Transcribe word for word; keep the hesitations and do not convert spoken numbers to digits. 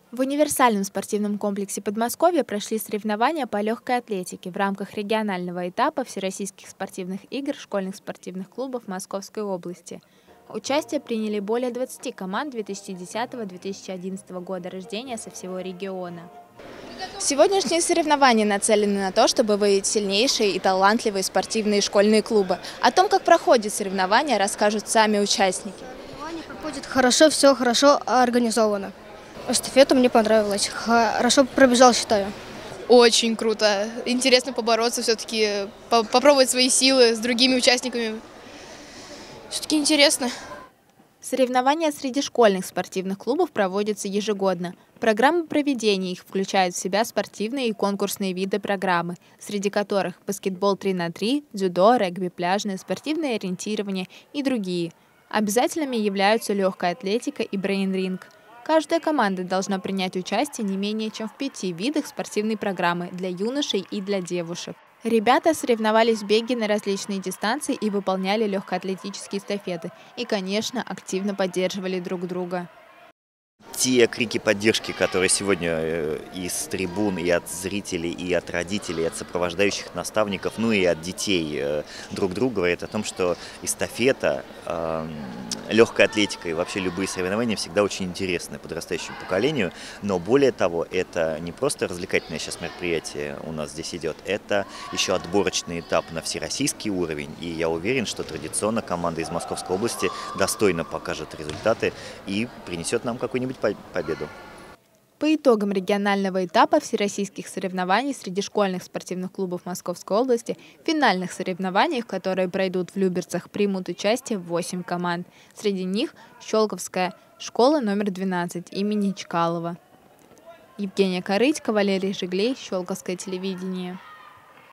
В универсальном спортивном комплексе Подмосковья прошли соревнования по легкой атлетике в рамках регионального этапа Всероссийских спортивных игр школьных спортивных клубов Московской области. Участие приняли более двадцати команд две тысячи десятого — две тысячи одиннадцатого года рождения со всего региона. Сегодняшние соревнования нацелены на то, чтобы выявить сильнейшие и талантливые спортивные школьные клубы. О том, как проходят соревнования, расскажут сами участники. Соревнования проходят хорошо, все хорошо организовано. Эстафета мне понравилась. Хорошо пробежал, считаю. Очень круто. Интересно побороться все-таки, попробовать свои силы с другими участниками. Все-таки интересно. Соревнования среди школьных спортивных клубов проводятся ежегодно. Программа проведения их включает в себя спортивные и конкурсные виды программы, среди которых баскетбол три на три, дзюдо, регби пляжное, спортивное ориентирование и другие. Обязательными являются легкая атлетика и брейн-ринг. Каждая команда должна принять участие не менее чем в пяти видах спортивной программы для юношей и для девушек. Ребята соревновались в беге на различные дистанции и выполняли легкоатлетические эстафеты. И, конечно, активно поддерживали друг друга. Те крики поддержки, которые сегодня из трибун, и от зрителей, и от родителей, и от сопровождающих наставников, ну и от детей друг другу, говорят о том, что эстафета, легкая атлетика и вообще любые соревнования всегда очень интересны подрастающему поколению. Но более того, это не просто развлекательное сейчас мероприятие у нас здесь идет, это еще отборочный этап на всероссийский уровень. И я уверен, что традиционно команда из Московской области достойно покажет результаты и принесет нам какую-нибудь победу. По итогам регионального этапа всероссийских соревнований среди школьных спортивных клубов Московской области в финальных соревнованиях, которые пройдут в Люберцах, примут участие восемь команд. Среди них Щелковская школа номер двенадцать имени Чкалова. Евгения Корытько, Валерий Жиглей, Щелковское телевидение.